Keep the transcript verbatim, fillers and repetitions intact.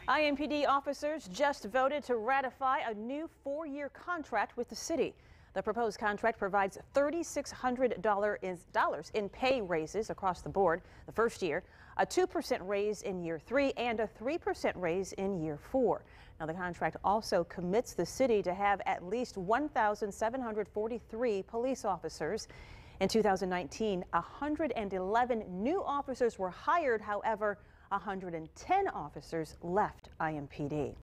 I M P D officers just voted to ratify a new four-year contract with the city. The proposed contract provides three thousand six hundred dollars in pay raises across the board the first year, a two percent raise in year three, and a three percent raise in year four. Now, the contract also commits the city to have at least one thousand seven hundred forty-three police officers. In two thousand nineteen, one hundred eleven new officers were hired. However, one hundred ten officers left I M P D.